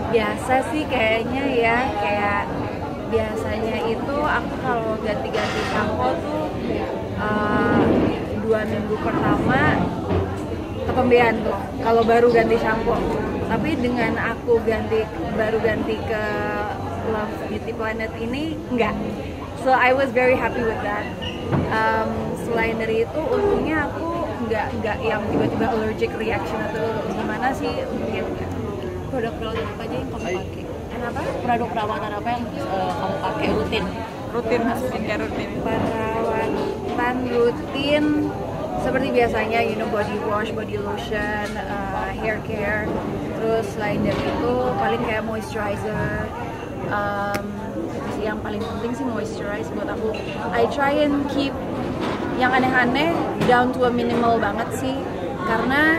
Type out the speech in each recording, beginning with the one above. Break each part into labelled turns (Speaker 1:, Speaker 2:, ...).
Speaker 1: Biasa sih kayaknya ya, kayak biasanya itu aku kalau ganti-ganti sampo tuh uh, 2 minggu pertama ketombean tuh kalau baru ganti sampo. Tapi dengan aku baru ganti ke Love Beauty Planet ini enggak. So I was very happy with that. Selain dari itu untungnya aku nggak yang tiba-tiba allergic reaction atau gimana sih, untungnya enggak.
Speaker 2: Produk-produk apa aja yang kamu pakai?
Speaker 1: Kenapa?
Speaker 2: Produk perawatan apa yang kamu pakai rutin?
Speaker 3: Rutin, skincare rutin.
Speaker 1: Perawatan rutin seperti biasanya, body wash, body lotion, hair care. Terus selain dari itu paling kayak moisturizer. Yang paling penting sih moisturize buat aku. I try and keep yang aneh-aneh down to a minimal banget sih, karena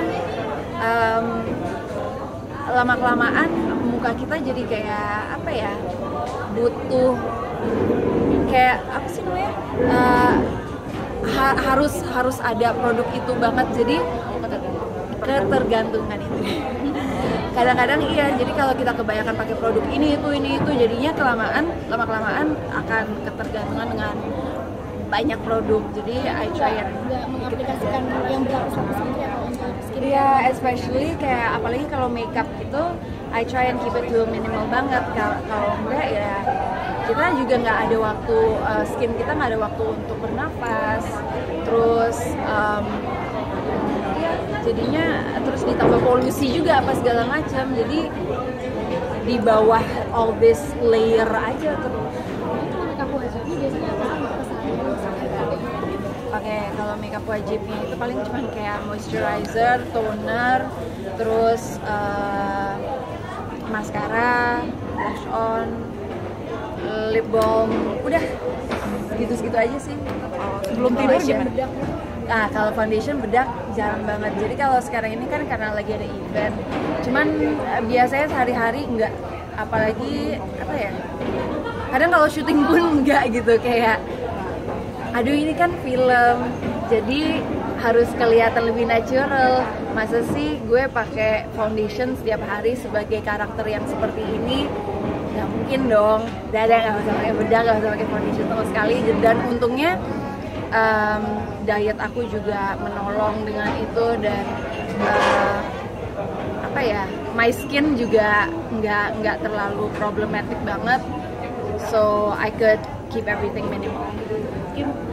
Speaker 1: lama-kelamaan muka kita jadi kayak apa ya, butuh kayak apa sih namanya, harus ada produk itu banget, jadi ketergantungan itu. Kadang-kadang iya, jadi kalau kita kebanyakan pakai produk ini itu jadinya lama-kelamaan akan ketergantungan dengan banyak produk. Jadi I try and
Speaker 4: nggak mengaplikasikan yang berlapis-lapis gitu ya kalau untuk skin.
Speaker 1: Iya, especially kayak apalagi kalau makeup gitu, I try and keep it to minimal banget. Kalau enggak ya kita juga nggak ada waktu, skin kita nggak ada waktu untuk bernafas. Terus ya jadinya terus ditambah polusi juga apa segala macam. Jadi di bawah all this layer aja terus.
Speaker 4: Kalau makeup wajibnya biasanya apa?
Speaker 1: Oke, kalau makeup wajibnya itu paling cuma kayak moisturizer, toner, terus mascara, blush on, lip balm, udah segitu-segitu aja sih.
Speaker 3: Sebelum tidur gimana?
Speaker 1: Nah, kalau foundation bedak jarang banget. Jadi kalau sekarang ini kan karena lagi ada event, cuman biasanya sehari-hari enggak. Apalagi apa ya? Kadang kalau syuting pun enggak gitu, kayak aduh ini kan film, jadi harus kelihatan lebih natural. Masa sih gue pakai foundation setiap hari sebagai karakter yang seperti ini? Nggak mungkin dong. Nggak usah pakai bedak, nggak usah pakai foundation sama sekali. Dan untungnya diet aku juga menolong dengan itu, dan apa ya, my skin juga nggak terlalu problematic banget. So I could keep everything minimal.